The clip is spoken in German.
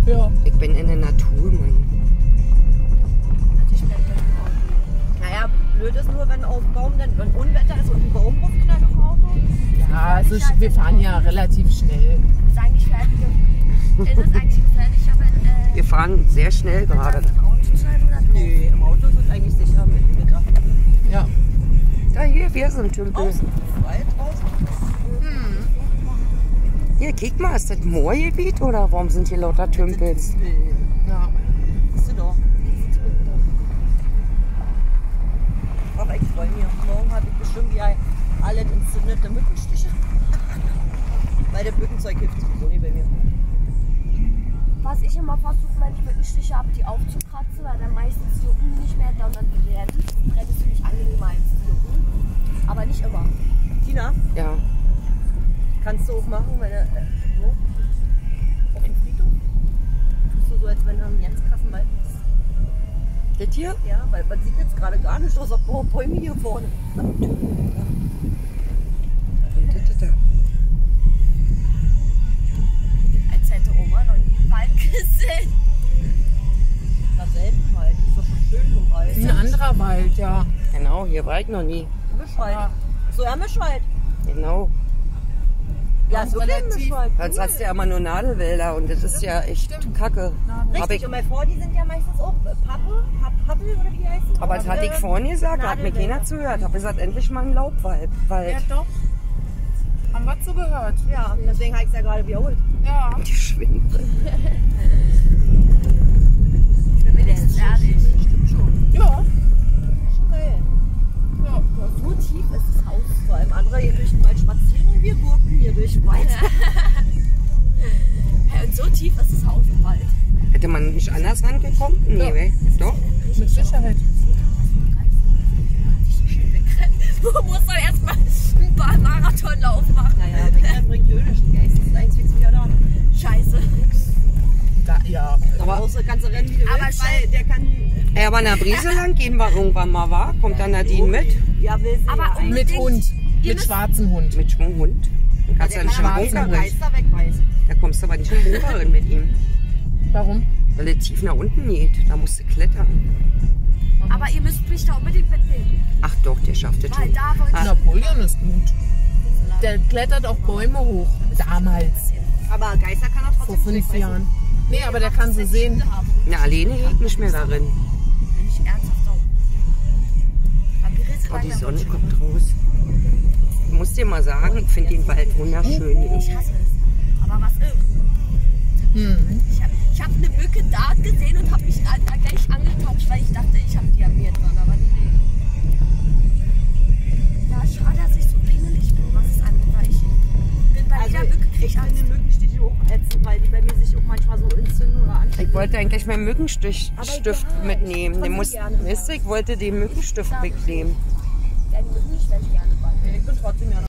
Ja. Ich bin in der Natur, Mann. Also ich bleib dann im Auto. Naja, blöd ist nur, wenn auf dem Baum dann wenn Unwetter ist und ein Baum rumknallt auf dem Auto. Ja, also wir fahren ja relativ schnell. Ist eigentlich fertig. Ist es eigentlich gefährlicher, wenn Wir fahren sehr schnell gerade. im Auto zu sein oder draußen? Nee, im Auto ist es eigentlich sicher mit dem Gedacht. Ja. Da hier, wir sind Tümpel. Außen, frei draußen. Hier, guck mal, ist das Moorgebiet oder warum sind hier lauter Tümpels? Ja. Siehst du doch. Ach, ich freue mich. Morgen habe ich bestimmt ja alle entzündete Mückenstiche. Weil der Mückenzeug hilft sowieso nicht bei mir. Was ich immer versuche, wenn ich Mückenstiche habe, die aufzukratzen, weil dann meistens jucken die nicht mehr da und dann brennt es für mich angenehmer als die jucken. Aber nicht immer. Tina, Ja. kannst du auch machen, wenn er so auf dem Friedhof? Tust du so, als wenn du einen ganz krassen Wald bist? Das hier? Ja, weil man sieht jetzt gerade gar nicht außer Bäume hier vorne. Als hätte Oma noch nie einen Wald gesehen. Na selten halt. Ist doch schon schön so Wald. Ein anderer Wald, ja. Genau, hier war ich noch nie. Mischwald. Ja. So, ja, Mischwald. Genau. Ja, so relativ. Mischwald. Sonst hast du ja immer nur Nadelwälder und das ist ja echt kacke. Hab Richtig, ich, und bei vor, die sind ja meistens auch Pappel oder wie die heißen. aber das hatte ich vorhin gesagt, da hat mir keiner zugehört. Hab gesagt, endlich mal ein Laubwald. Ja, doch. Haben wir zugehört. Ja, deswegen habe ich es ja gerade wiederholt. Ja. Die schwindet. Ich bin mir jetzt ehrlich. Stimmt schon. Ja. Schon geil. Ja. Ja, so tief ist das Haus. Vor allem andere hier durch den Wald spazieren und wir gurken hier durch den Wald. Hey, und so tief ist das Haus im Wald. Hätte man nicht anders rangekommen? Nee, Ja. weh. Doch? Mit Sicherheit. Du musst doch erstmal einen Bahnmarathonlauf machen. Naja, Wegrennen bringt höhnischen Geist. Das ist eins wieder da. Scheiße. Ja. Aber auch so ganze Rennen, wie du Aber willst, weil der kann... Ja, aber in der Brise lang gehen wir irgendwann mal, wa? Kommt dann Nadine mit? Ja, will sie Aber ja. um- Mit Hund. Ihr Mit müsst- schwarzem Hund. Mit Schwunghund? Dann kannst du ja Der nicht kann im aber Bunker den rein. Geister wegbeißen. Da kommst du aber nicht im Bunker rein mit ihm. Warum? Weil er tief nach unten geht. Da musst du klettern. Aber ihr müsst mich da unbedingt mitnehmen. Ach doch, der schafft das Weil schon. da wollte ich Napoleon ist gut. Der klettert auch Bäume hoch. Damals. Aber Geister kann er Vor trotzdem 5 wegbeißen. Jahren. Nee, aber der kann sie sehen. Na, alleine geht nicht mehr darin. Wenn ich ernsthaft sauer. Oh, die Sonne kommt raus. Ich muss dir mal sagen, ich finde den Wald wunderschön. Ich hasse es. Aber was ist? Ich hab eine Mücke da gesehen und habe mich da gleich angetauscht, weil ich dachte, ich habe die an mir dran. Aber nee. Ja, schade, dass ich so pingelig bin, was es angeht. Weil ich bin bei Also jeder Mücke krieg ich ich Angst. finde Mückenstiche auch ätzend, weil die bei mir sich auch manchmal so entzünden oder anstecken. Ich wollte eigentlich meinen Mückenstift Aber ja, mitnehmen. ich Den muss, gerne. weißt du, ich wollte den Mückenstift mitnehmen. Ja, die Mücken, ich werde gerne bei. Ich bin trotzdem ja